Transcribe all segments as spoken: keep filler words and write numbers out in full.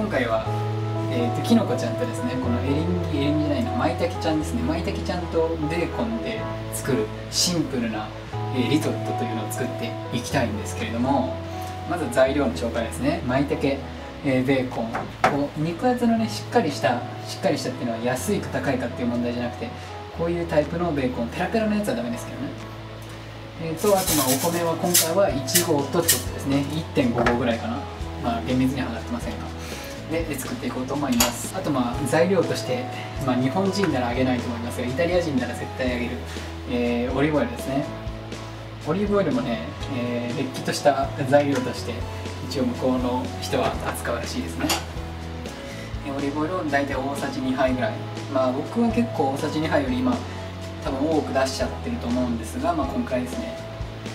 今回はえーときのこちゃんとですね、このエリンギエリンギじゃないなまいたけちゃんですね、まいたけちゃんとベーコンで作るシンプルな、えー、リゾットというのを作っていきたいんですけれども、まず材料の紹介ですね。まいたけ、えー、ベーコン、こう肉厚のねしっかりしたしっかりしたっていうのは安いか高いかっていう問題じゃなくて、こういうタイプのベーコン、ペラペラのやつはダメですけどね。えー、とあとまあお米は今回はいちごうとちょっとですね いってんごごうぐらいかな、まあ厳密には測ってませんがで作っていこうと思います。あとまあ材料として、まあ、日本人ならあげないと思いますがイタリア人なら絶対あげる、えー、オリーブオイルですね。オリーブオイルもね、えー、れっきとした材料として一応向こうの人は扱うらしいですね。オリーブオイルを大体大さじにはいぐらい、まあ僕は結構大さじにはいより今多分多く出しちゃってると思うんですが、まあ今回ですね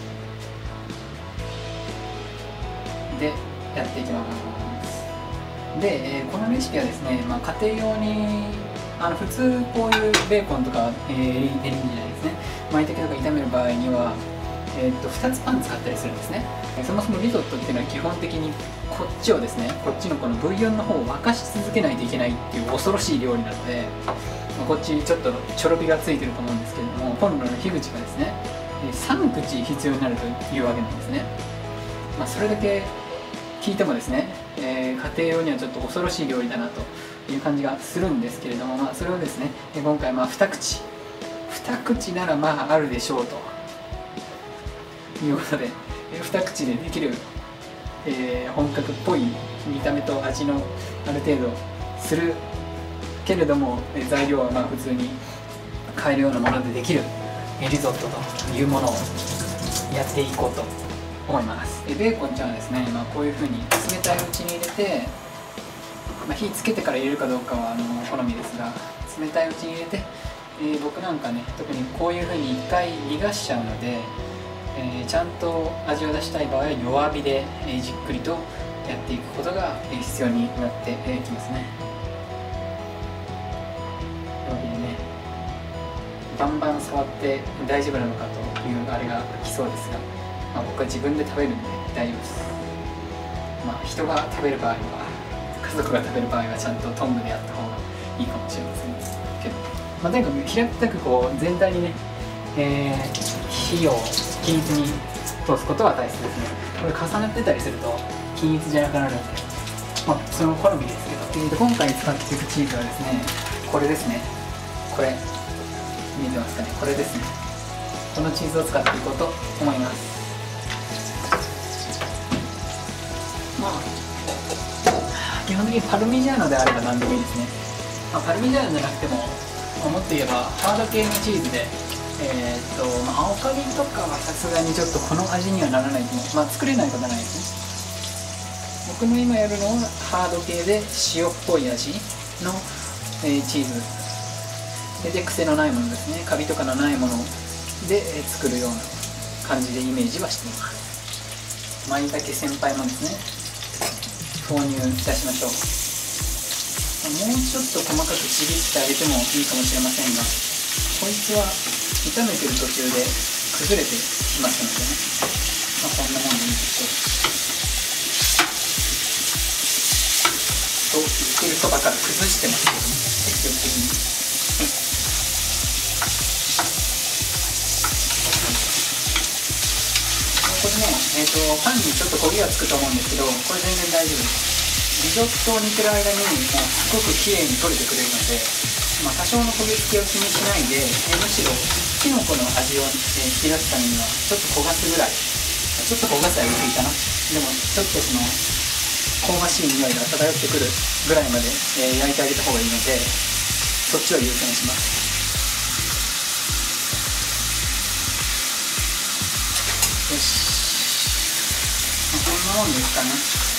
でやっていきます。で、えー、このレシピはですね、まあ、家庭用にあの普通こういうベーコンとか、えー、エリンギじゃないですね、まいたけとか炒める場合には、えー、とふたつパン使ったりするんですね。そもそもリゾットっていうのは基本的にこっちをですね、こっちのこのブイヨンの方を沸かし続けないといけないっていう恐ろしい料理なので、まあ、こっちちょっとちょろ火がついてると思うんですけれども、コンロの火口がですねさんくち必要になるというわけなんですね。まあ、それだけ聞いてもですね、えー、家庭用にはちょっと恐ろしい料理だなという感じがするんですけれども、まあ、それをですね今回まあにくちにくちならまああるでしょうということで、にくちでできる、えー、本格っぽい見た目と味のある程度するけれども材料はまあ普通に買えるようなものでできるリゾットというものをやっていこうと思います。ベーコンちゃんはですね、まあ、こういうふうに冷たいうちに入れて、まあ、火つけてから入れるかどうかはあの好みですが、冷たいうちに入れて、えー、僕なんかね特にこういうふうにいっかい逃がしちゃうので、えー、ちゃんと味を出したい場合は弱火で、えー、じっくりとやっていくことが必要になってきますね。弱火でねバンバン触って大丈夫なのかというあれが来そうですが、まあ、僕は自分で食べるんで大丈夫です。まあ、人が食べる場合は家族が食べる場合はちゃんとトングでやった方がいいかもしれませんけど、まあ、とにかく平たくこう全体にね、えー、火を均一に通すことは大切ですね。これ重なってたりすると均一じゃなくなるので、まあ、その好みですけど、えー、と今回使っていくチーズはですねこれですね。これ見えてますかね。これですね。このチーズを使っていこうと思います。まあ、基本的にパルミジャーノであれば何でもいいですね。まあ、パルミジャーノじゃなくても、まあ、もっと言えばハード系のチーズで、えー、っとまあ、青カビとかはさすがにちょっとこの味にはならないと思う。まあ作れないことはないですね。僕の今やるのはハード系で塩っぽい味の、えー、チーズで、で癖のないものですね。カビとかのないもので、えー、作るような感じでイメージはしています。まいたけ先輩もですね投入いたしましょう。もうちょっと細かくちぎってあげてもいいかもしれませんが、こいつは炒めてる途中で崩れてきますのでね、まあ、こんなもんでいいでしょう。と言っているそばから崩してますけどね、積極的に。これね、えーと、パンにちょっと焦げがつくと思うんですけど、これ全然大丈夫です。リゾットを煮てる間にもうすごくきれいに取れてくれるので、まあ、多少の焦げ付きを気にしないで、えむしろきのこの味を、えー、引き出すためにはちょっと焦がすぐらい、ちょっと焦がすは言い過ぎかな。でもちょっとその香ばしい匂いが漂ってくるぐらいまで、えー、焼いてあげた方がいいので、そっちを優先します。よし、こんなもんですかね。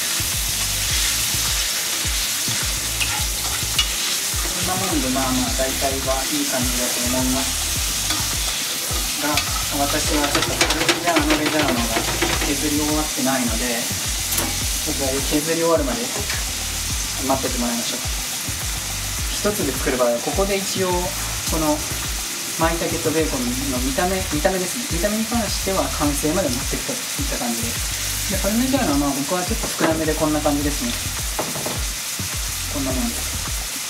こんなもんでまあまあ大体はいい感じだと思いますが、私はちょっとパルミジャーノレジャーノが削り終わってないので、ちょっと削り終わるまで待っててもらいましょう。一つで作る場合はここで一応このまいたけとベーコンの見た目見た目ですね見た目に関しては完成まで持っていくといった感じです。でパルミジャーノはまあ僕はちょっと少なめでこんな感じですね。 こんなもんです。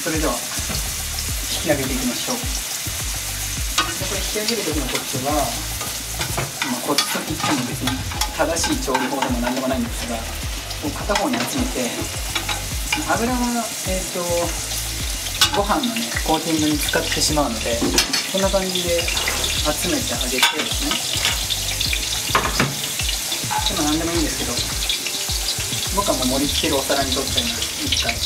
それでは引き上げていきましょう。でこれ引き上げる時のコツは、まあ、コツといっても別に正しい調理法でも何でもないんですが、こう片方に集めて、油はえっ、ー、とご飯のねコーティングに使ってしまうので、こんな感じで集めてあげてですね、でも何でもいいんですけど、僕はもう盛り付けるお皿に取っています。いっかい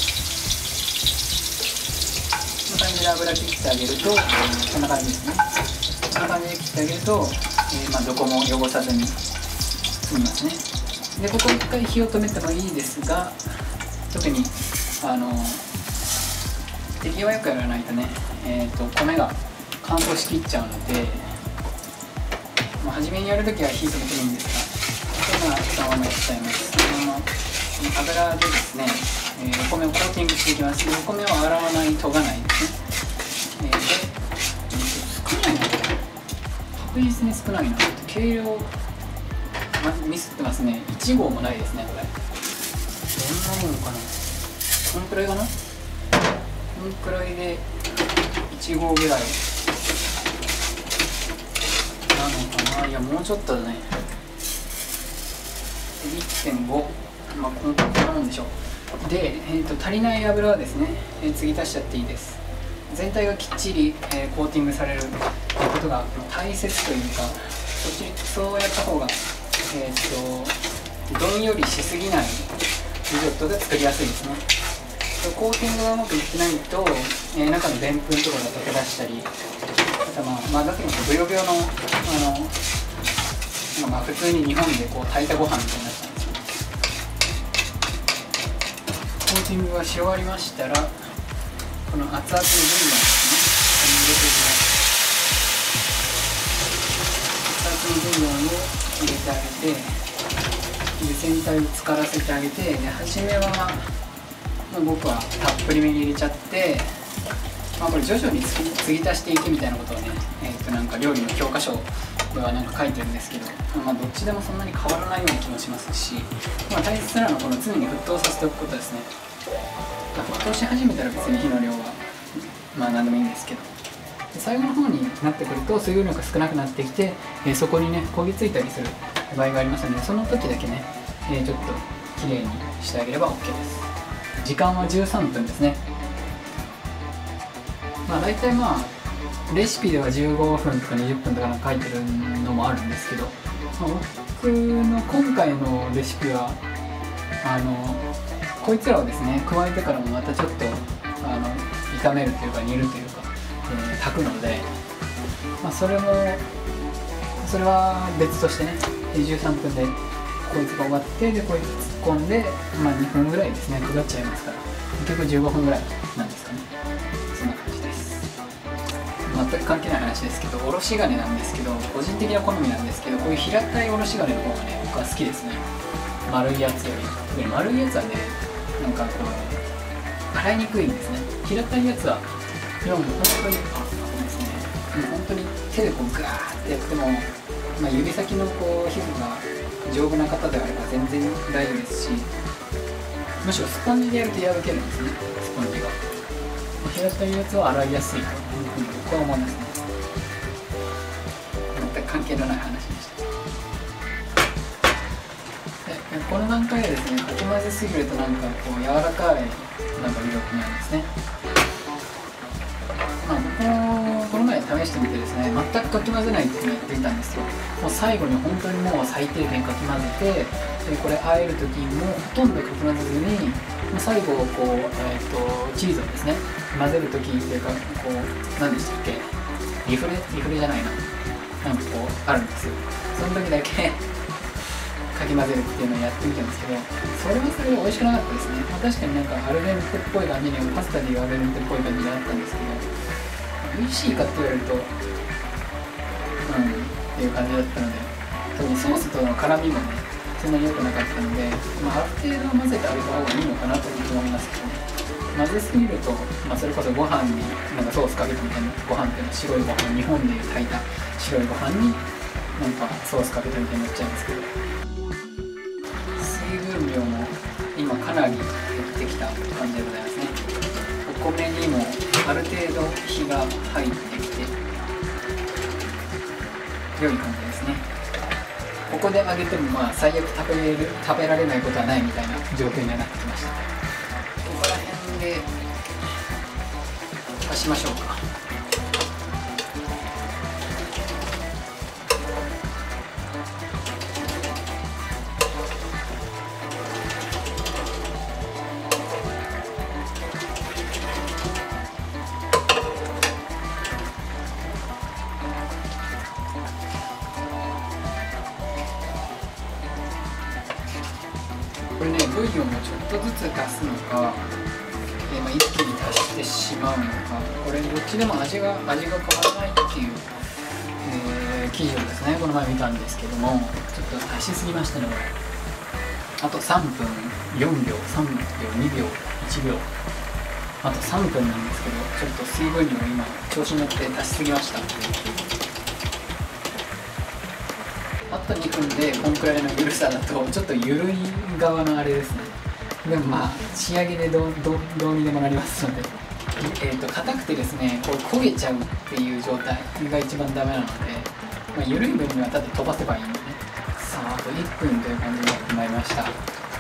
こんな感じで油切ってあげると、こんな感じですね。こんな感じで切ってあげると、えー、まあどこも汚さずに済みますね。でここいっかい火を止めてもいいですが、特にあの手際よくやらないとね、えー、と米が乾燥しきっちゃうので、まあ、初めにやるときは火止めてもいいんですが、今そのままやっちゃいます。この油でですね、えー、お米をコーティングしていきます。でお米を洗わない、研がないですね。えー、で少ないな、確実に少ないな。計量、まずミスってますね。いちごうもないですね、これ。どんなもんかな、こんくらいかな、こんくらいでいちごうぐらいなのかな。いやもうちょっとだね。 いってんご、まあこんなもんでしょう。で、えー、と足りない油はですね、えー、次足しちゃっていいです。全体がきっちり、えー、コーティングされるということが大切というか、そっちそうやった方が、えー、とどんよりしすぎないリゾットが作りやすいですね。コーティングがうまくいってないと、えー、中のでんぷんとかが溶け出したり、あとまあ混ざってますとブヨブヨの、あのまあ普通に日本でこう炊いたご飯みたいになっちゃうんですよ。コーティングがし終わりましたら、この熱々のブイヨンですね、ここに入れていきます。熱々のブイヨンを入れてあげて、で全体を浸からせてあげて、で初めはもう僕はたっぷりめに入れちゃって、まあ、これ徐々に継ぎ足していくみたいなことをね、えー、となんか料理の教科書ではなんか書いてるんですけど、まあ、どっちでもそんなに変わらないような気もしますし、まあ、大切なのはこの常に沸騰させておくことですね。まあ、沸騰し始めたら別に火の量はまあ何でもいいんですけど、で最後の方になってくると水分量が少なくなってきて、えー、そこにね焦げついたりする場合がありますので、その時だけね、えー、ちょっときれいにしてあげれば OK です。時間はじゅうさんぷんですね。まあ大体まあレシピではじゅうごふんとかにじゅっぷんとか書いてるのもあるんですけど、まあ、僕の今回のレシピはあのこいつらをですね加えてからもまたちょっとあの炒めるというか煮るというか、えー、炊くので、まあ、それもそれは別としてね、じゅうさんぷんでこいつが終わって、でこいつ突っ込んで、まあ、にふんぐらいですね、くぐっちゃいますから、結局じゅうごふんぐらいなんですかね。そんな感じです。全く関係ない話ですけど、おろし金なんですけど、個人的な好みなんですけど、こういう平たいおろし金の方がね僕は好きですね。丸いやつより。特に丸いやつはね、なんかこう洗いにくいんですね。平たいやつはでも本当にあそうですね、もう本当に手でこうガーってやっても、まあ、指先のこう皮膚が丈夫な方であれば全然大丈夫ですし、むしろスポンジでやると破けるんですね、スポンジが。平たいやつは洗いやすいというふうに僕は思いますね。全く関係のない話でした。でこの段階でですね、かき混ぜすぎるとなんかこう柔らかいなんか魅力なんですね。まあ、僕もこの前試してみてですね、全くかき混ぜないっていうのをやってみたんですよ。もう最後に本当にもう最低限かき混ぜて、でこれ和える時もほとんどかき混ぜずに、もう最後こう、えー、とチーズをですね混ぜる時っていうか、こう何でしたっけ、リフレリフレじゃないな、なんかこうあるんですよ。その時だけかき混ぜるっていうのをやってみたんですけど、それはそれで美味しくなかったですね。まあ、確かになんかアルデンテっぽい感じに、パスタでいうアルデンテっぽい感じにあったんですけど、美味しいかって言われるとうんっていう感じだったので、特にソースとの絡みもねそんなに良くなかったので、まあ、ある程度混ぜてあげた方がいいのかなと思いますけどね。混ぜすぎると、まあ、それこそご飯になんかソースかけてみたいな、ご飯っていうのは白いご飯、日本でいう炊いた白いご飯になんかソースかけてみたいになっちゃうんですけど、水分量も今かなり減ってきた感じでございますね。 米にもある程度火が入ってきて良い感じですね。ここで揚げてもまあ最悪食べれる食べられないことはないみたいな状況にはなってきました。ここら辺で足しましょうか。これね、ブイヨンをちょっとずつ足すのか、えーまあ、一気に足してしまうのか、これどっちでも味が味が変わらないっていう、えー、記事をですねこの前見たんですけども、ちょっと足しすぎましたねこれ。あとさんぷん、よんびょう、さんびょう、にびょう、いちびょう、あとさんぷんなんですけど、ちょっと水分量を今調子に乗って足しすぎました。あとにふんでこんくらいの緩さだとちょっと緩い側のあれですね。でもまあ仕上げでどうどうどうにでもなりますので、えーと硬くてですねこう焦げちゃうっていう状態が一番ダメなので、まあ、緩い分にはただ飛ばせばいいんでね。さああといっぷんという感じになってまいりました。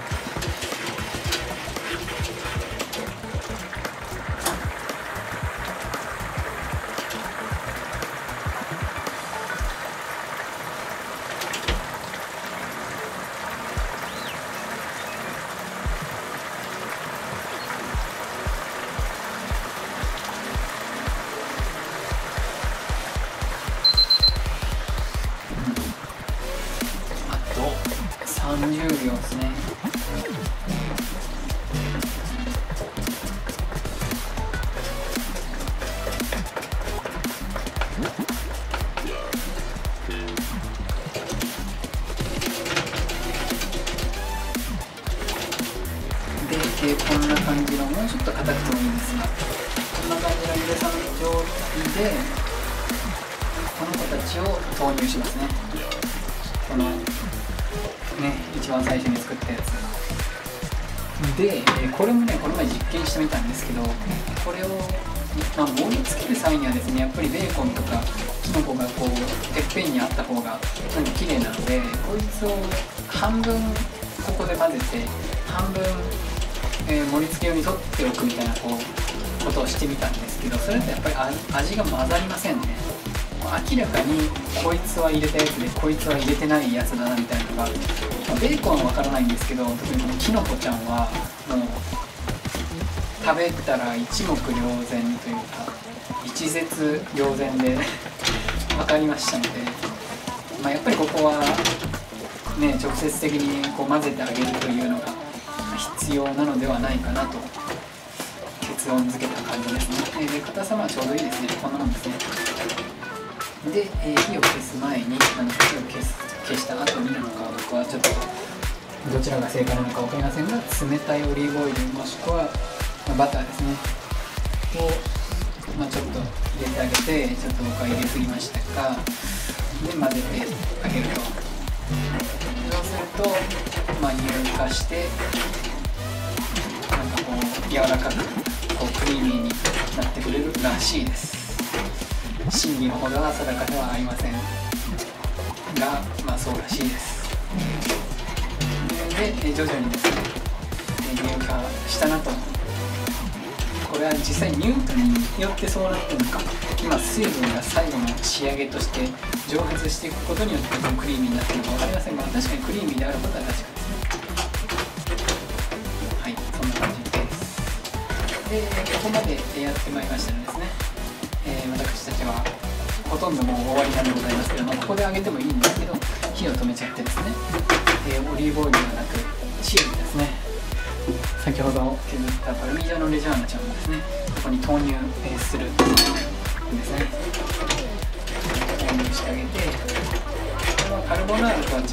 さんじゅうびょうですね。で、えー、こんな感じの、もうちょっと硬くてもいいんですが、こんな感じのゆでさん状態でこの子たちを投入しますね。このね、一番最初に作ったやつで、えこれもねこの前実験してみたんですけど、これを、まあ、盛り付ける際にはですねやっぱりベーコンとかキノコがこうてっぺんにあった方がなんか綺麗なので、こいつを半分ここで混ぜて半分、えー、盛り付け用に取っておくみたいなこうことをしてみたんですけど、それってやっぱり味が混ざりませんね。明らかにこいつは入れたやつでこいつは入れてないやつだなみたいなのが、まあ、ベーコンは分からないんですけど、特にこのキノコちゃんはもう食べたら一目瞭然というか一絶瞭然で分かりましたので、まあ、やっぱりここはね直接的にこう混ぜてあげるというのが必要なのではないかなと結論付けた感じですね。で硬さはちょうどいいですね。こんなもんですね。で、えー、火を消す前に、あの火を消す消した後になのか、僕はちょっとどちらが正解なのか分かりませんが、冷たいオリーブオイルもしくは、まあ、バターですねを、まあ、ちょっと入れてあげて、ちょっと僕は入れすぎましたが、で混ぜてあげると、そうすると、まあ、乳化してなんかこう柔らかくこうクリーミーになってくれるらしいです。真偽のほどは定かではありませんが、まあそうらしいです。で、徐々にですね、乳化したなと。これは実際乳化によってそうなってるのか、今水分が最後の仕上げとして蒸発していくことによってクリーミーになっているのか分かりませんが、確かにクリーミーであることは確かですね。はい、そんな感じです。で、ここまでやってまいりましたのでですね、えー、私たちはほとんどもう終わりなんでございますけども、ここで揚げてもいいんですけど火を止めちゃってですね、えー、オリーブオイルではなくチーズですね、先ほど削ったパルミジャーノ・レジャーナちゃんをですねここに投入、えー、するんですね。投入してあげて、これはカルボナーラとは違って、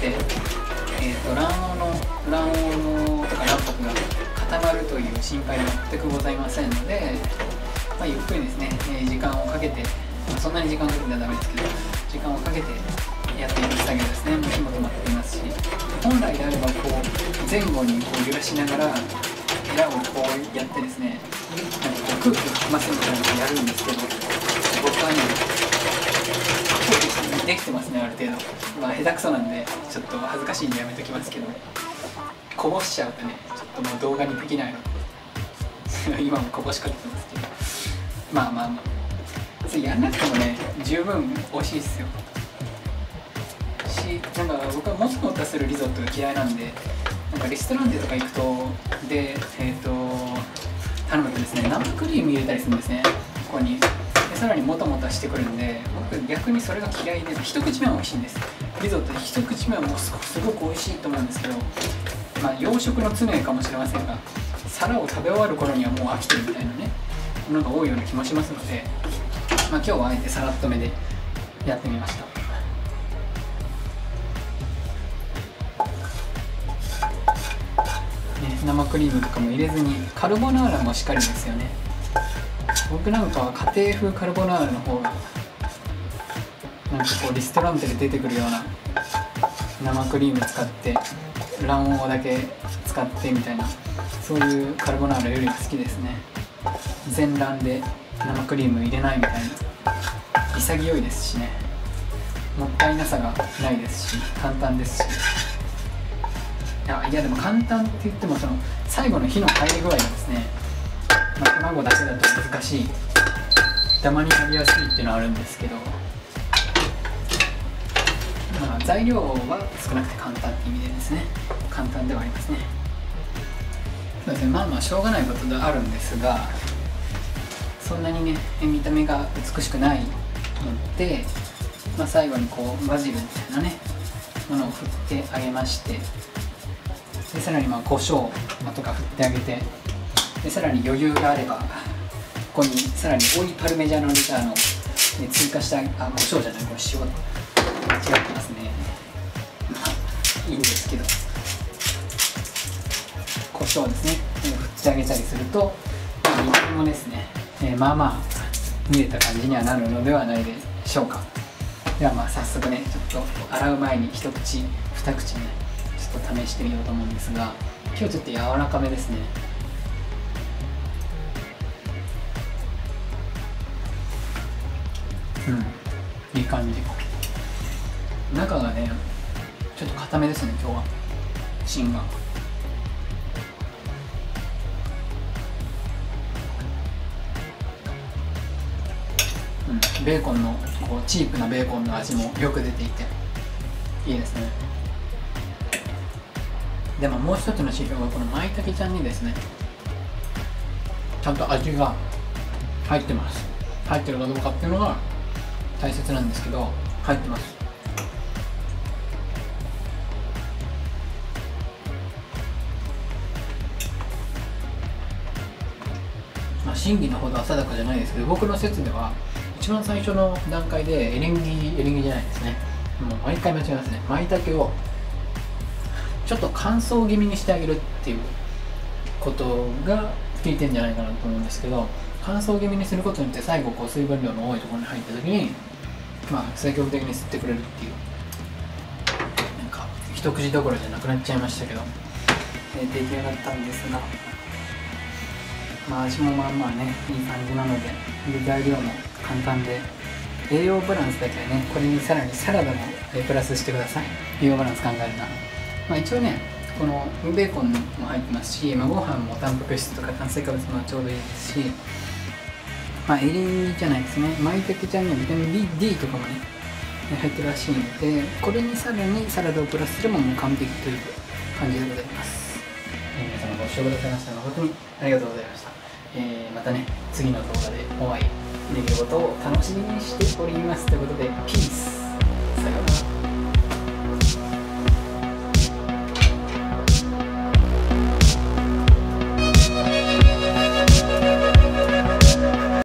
えー、と卵黄の卵黄のとか卵白が固まるという心配は全くございませんので、まあ、ゆっくりですね、えー、時間をかけて、まあ、そんなに時間をかけてはダメですけど、時間をかけてやっていく作業ですね。もう火も止まっていますし、本来であればこう前後にこう揺らしながらヘラをこうやってですね、 空気を含ませるみたいなのをやるんですけど、僕はねできてますね、ある程度。まあ下手くそなんでちょっと恥ずかしいんでやめときますけど、こぼしちゃうとねちょっともう動画にできないの今もこぼしかけてますけど、まあまあまあそれやんなくてもね十分美味しいっすよし、なんか僕はもつもたするリゾットが嫌いなんで、なんかレストランでとか行くとでえっ、ー、と頼むとですね生クリーム入れたりするんですね、ここに。でさらにもたもたしてくるんで、僕逆にそれが嫌いで、一口目は美味しいんです。リゾットで一口目はもうすごく美味しいと思うんですけど、まあ洋食の常かもしれませんが、皿を食べ終わる頃にはもう飽きてるみたいなねのが多いような気もしますので、まあ、今日はあえてさらっとめでやってみました。ね、生クリームとかも入れずに、カルボナーラもしっかりですよね。僕なんかは家庭風カルボナーラの方がなんかこうリストランテで出てくるような生クリーム使って卵黄だけ使ってみたいな、そういうカルボナーラよりが好きですね。全卵で生クリーム入れないみたいな、潔いですしね、もったいなさがないですし簡単ですし、いや、いやでも簡単って言ってもその最後の火の入り具合がですね、まあ、卵だけだと難しい、ダマになりやすいっていうのはあるんですけど、まあ、材料は少なくて簡単って意味でですね、簡単ではありますね。そうですね、まあまあしょうがないことであるんですが、そんなにね見た目が美しくないので、まあ、最後にこうバジルみたいなねものを振ってあげまして、でさらにまあ胡椒とか振ってあげて、でさらに余裕があればここにさらにオイパルメジャーノレターノを追加してあげ、あ、胡椒じゃない、これ塩間違ってますね。まあいいんですけど、胡椒ですね振ってあげたりすると、まあ、見た目もですね、えー、まあまあ見えた感じにはなるのではないでしょうか。ではまあ早速ね、ちょっと洗う前に一口二口ねちょっと試してみようと思うんですが、今日ちょっと柔らかめですね。うん、いい感じ。中がねちょっと固めですね、今日は芯が。うん、ベーコンのこうチープなベーコンの味もよく出ていていいですね。でももう一つの指標はこの舞茸ちゃんにですねちゃんと味が入ってます。入ってるかどうかっていうのが大切なんですけど、入ってます。まあ真偽のほどは定かじゃないですけど、僕の説では一番最初の段階でエリンギエリンギじゃないですね、もう毎回間違いますね、舞茸をちょっと乾燥気味にしてあげるっていうことが効いてんじゃないかなと思うんですけど、乾燥気味にすることによって最後こう水分量の多いところに入った時にまあ積極的に吸ってくれるっていう、なんか一口どころじゃなくなっちゃいましたけど、えー、出来上がったんですが、まあ味もまあまあねいい感じなので、で材料も簡単で、栄養バランスだけはねこれにさらにサラダもプラスしてください。栄養バランス考えるなら、まあ、一応ねこのベーコンも入ってますし、まあ、ご飯もタンパク質とか炭水化物もちょうどいいですし、まあエリンギじゃないですね、舞茸ちゃんにはビタミン D とかもね入ってるらしいので、これにさらにサラダをプラスすればもう完璧という感じでございます。えー、皆様ご視聴くださいました誠にありがとうございました。えー、またね次の動画でお会いできることを楽しみにしておりますということで、ピース。